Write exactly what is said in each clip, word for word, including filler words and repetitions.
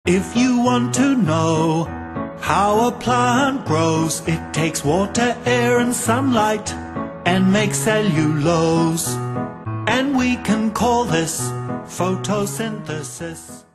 If you want to know how a plant grows, it takes water, air and sunlight and makes cellulose. And we can call this photosynthesis.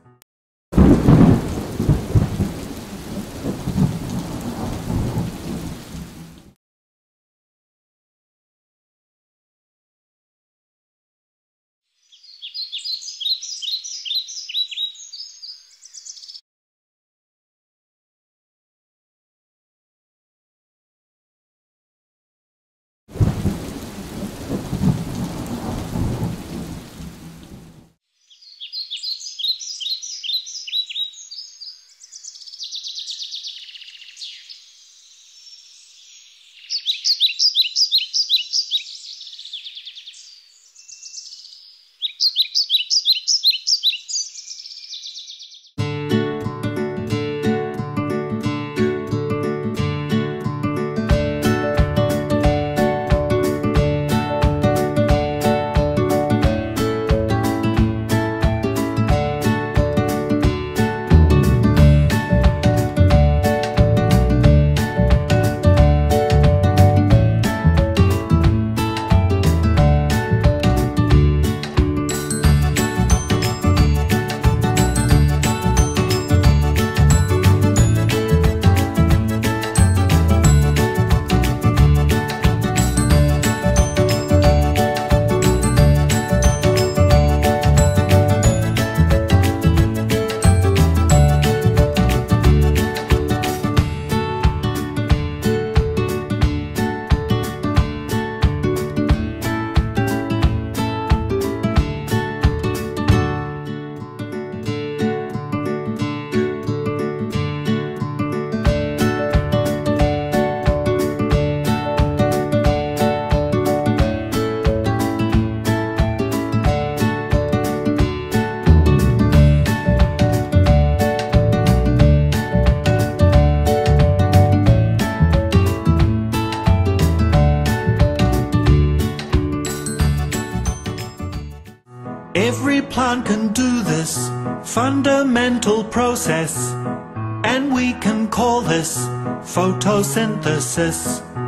Every plant can do this fundamental process, and we can call this photosynthesis.